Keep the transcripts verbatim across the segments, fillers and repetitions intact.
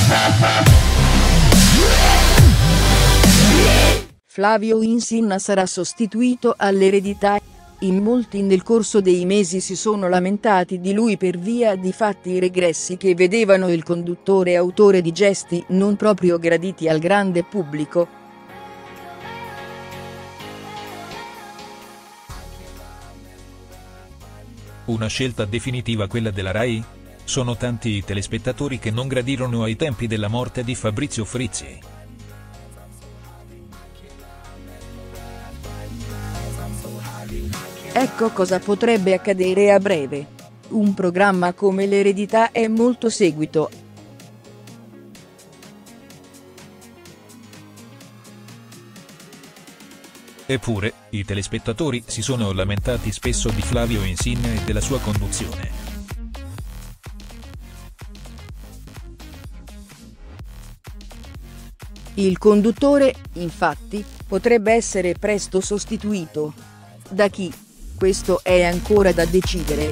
Flavio Insinna sarà sostituito all'Eredità. In molti nel corso dei mesi si sono lamentati di lui per via di fatti regressi che vedevano il conduttore autore di gesti non proprio graditi al grande pubblico. Una scelta definitiva quella della Rai? Sono tanti i telespettatori che non gradirono ai tempi della morte di Fabrizio Frizzi. Ecco cosa potrebbe accadere a breve. Un programma come l'Eredità è molto seguito. Eppure, i telespettatori si sono lamentati spesso di Flavio Insinna e della sua conduzione. Il conduttore, infatti, potrebbe essere presto sostituito. Da chi? Questo è ancora da decidere.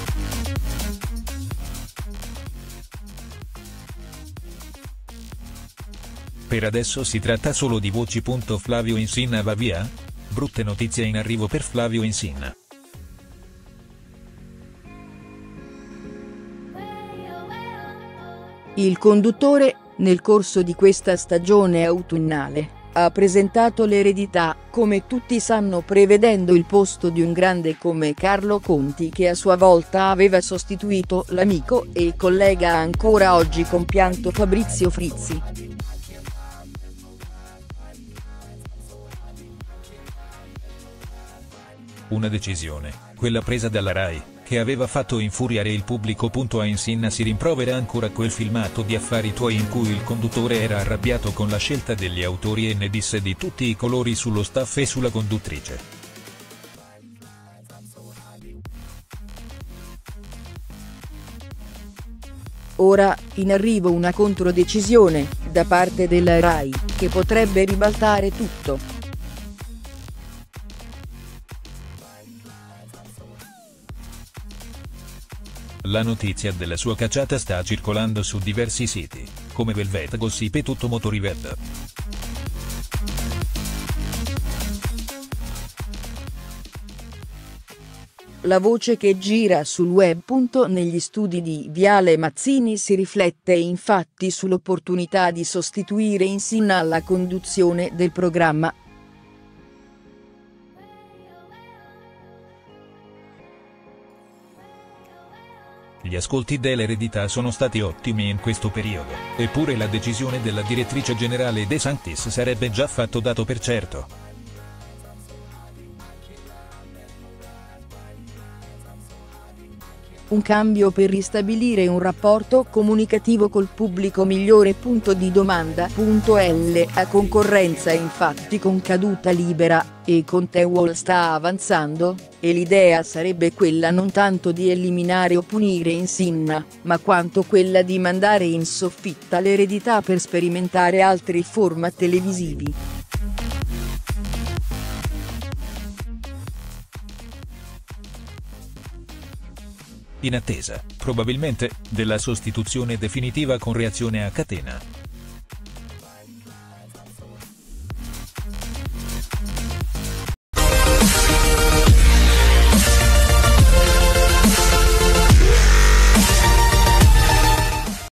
Per adesso si tratta solo di voci. Flavio Insinna va via? Brutte notizie in arrivo per Flavio Insinna. Il conduttore, nel corso di questa stagione autunnale, ha presentato l'Eredità, come tutti sanno, prevedendo il posto di un grande come Carlo Conti, che a sua volta aveva sostituito l'amico e collega ancora oggi compianto Fabrizio Frizzi. Una decisione, quella presa dalla Rai, che aveva fatto infuriare il pubblico. A Insinna si rimprovera ancora quel filmato di Affari tuoi in cui il conduttore era arrabbiato con la scelta degli autori e ne disse di tutti i colori sullo staff e sulla conduttrice. Ora, in arrivo una controdecisione, da parte della Rai, che potrebbe ribaltare tutto. La notizia della sua cacciata sta circolando su diversi siti, come Velvet Gossip e Tuttomotorweb. La voce che gira sul web. Negli studi di Viale Mazzini si riflette infatti sull'opportunità di sostituire Insinna alla conduzione del programma. Gli ascolti dell'Eredità sono stati ottimi in questo periodo, eppure la decisione della direttrice generale De Sanctis sarebbe già fatto dato per certo. Un cambio per ristabilire un rapporto comunicativo col pubblico migliore. Punto di domanda. L a concorrenza infatti con caduta libera, e Contewall sta avanzando, e l'idea sarebbe quella non tanto di eliminare o punire Insinna, ma quanto quella di mandare in soffitta l'Eredità per sperimentare altri format televisivi. In attesa, probabilmente, della sostituzione definitiva con reazione a catena.